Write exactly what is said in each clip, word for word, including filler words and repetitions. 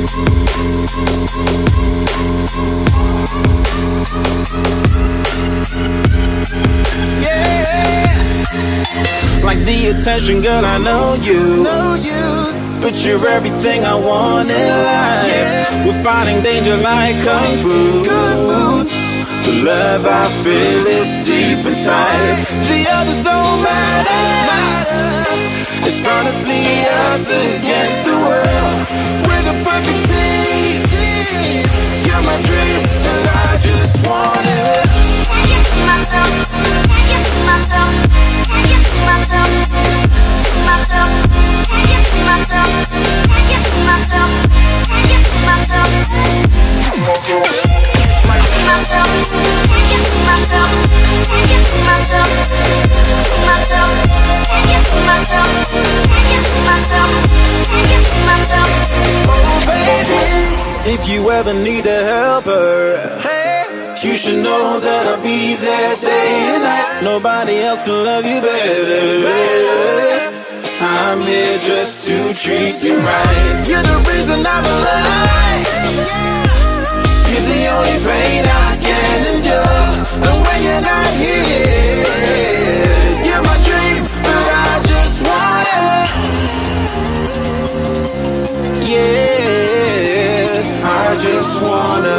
Like the attention, girl, I know you, know you. But you're everything I want in life, yeah. We're fighting danger like Kung Fu. Kung Fu. The love I feel is deep inside. The others don't matter. It's honestly us against the world. We're the perfect team. You're my dream, and I just want it. Can you see myself? Can you see myself? Can you see myself? See myself? Can you see myself? Can you see myself? Can you see myself? See myself? Can you see myself? Can you see myself? See myself? Can you see myself? Can you see myself? Can you see myself? Oh baby, if you ever need a helper, hey, you should know that I'll be there day and night. Nobody else can love you better. I'm here just to treat you right. You're the reason I'm alive. You're the only pain I can endure. And when you're not here, you're my dream, but I just want it. Yeah, I just wanna.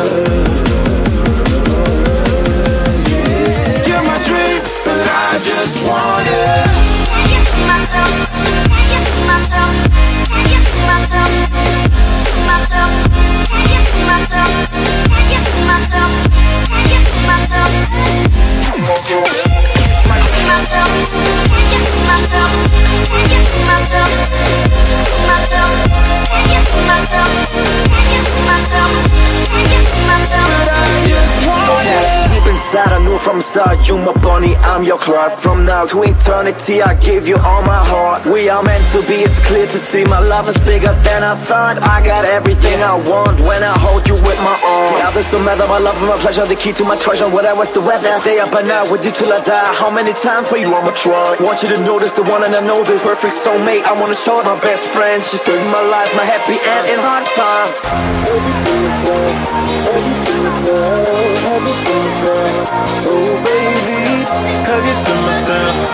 You're my dream, but I just want it. Can you see myself? Can you see myself? Can you see myself? See myself? Can you see myself? Can you see myself? Can you see myself? See myself? See myself? Can you see myself? Can you see myself? See myself? Can you see myself? Can you see myself? Can you see myself? But I just want it. Deep inside I knew from the start, you my bunny, I'm your Clark. From now to eternity I give you all my heart. We are meant to be, it's clear to see. My love is bigger than I thought. I got everything I want when I hold you with my arms. The others don't matter, my love and my pleasure, the key to my treasure. Whatever's the weather, day up and out with you till I die. How many times for you I'ma try? Want you to notice the one and I know this. Perfect soulmate, I wanna show it. My best friend, she's saving my life, my happy end in hard times. Everything is love, everything is love, everything is love. Oh baby, hug it to myself.